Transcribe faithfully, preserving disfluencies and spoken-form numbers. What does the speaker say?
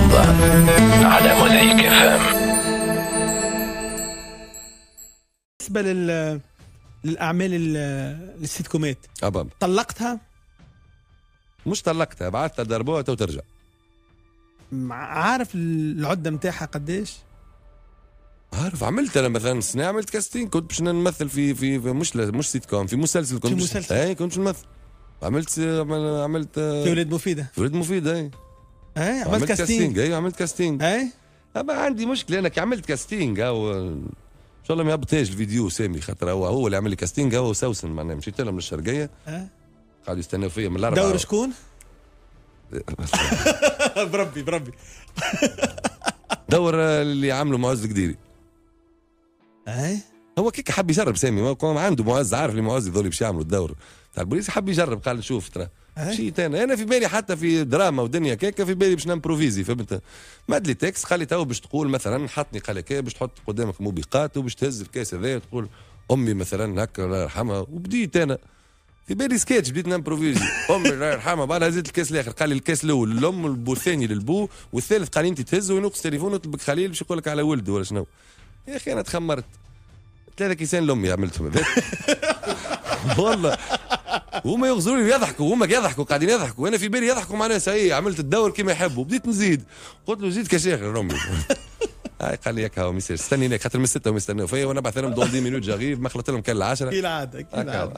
رمضان على موزايك اف ام. بالنسبة لل للأعمال ال- السيت كومات أبا طلقتها؟ مش طلقتها، بعثتها دربوها تو ترجع. مع- عارف العدة متاعها قديش؟ عارف عملت انا مثلا سنة عملت كاستين، كنت باش نمثل في في, في مش مش سيت كوم، في مسلسل كنت في باش- مسلسل. اي كنت باش نمثل. عملت عمل- عملت في ولاد مفيدة. في ولد مفيد. اي اي عملت كاستينج. اي عملت كاستينج. اي اما عندي مشكله انا كي عملت كاستينج او ان شاء الله ما يهبطهاش الفيديو سامي، خاطر هو هو اللي عمل لي كاستينج، هو وسوسن معناها مشيت لهم للشرقيه أه؟ قعدوا يستناو فيا من الاربعه. دور شكون؟ بربي بربي. دور اللي عملوا معز القديري. اي هو كيك حب يجرب سامي، ما كان عنده معز، عارف اللي معز ذول باش يعملوا الدور تاع البوليس، حب يجرب قال نشوف ترى أي. شيء انا انا في بالي حتى في دراما ودنيا كيكه في بالي باش نمبروفيزي، فهمت؟ مد لي تكست قال لي تو باش تقول مثلا حطني قال لك باش تحط قدامك موبقات وباش تهز الكاس هذا تقول امي مثلا هكا الله يرحمها، وبديت انا في بالي سكيتش بديت نمبروفيزي. امي الله يرحمها بعدها زدت الكاس الاخر قال لي الكاس الاول للام والبو الثاني للبو والثالث قال لي انت تهز وينقص تليفون ويطلب لك خليل باش يقول لك على ولده ولا شنو. يا اخي انا تخمرت ثلاثة كيسان لامي عملتهم هذاك. والله وهما يغزروا لي يضحكوا وهما يضحكوا قاعدين يضحكوا وانا في بالي يضحكوا معناها سي عملت الدور كما يحبوا بديت نزيد قلت له زيد كشيخ لامي. هاي قال لي ياك هاو ميسير استني هناك خاطر من الستة وما يستناو فيا وانا بعث لهم دون دي مينوت جا غير ما خلطت لهم كان العشرة كالعادة كالعادة.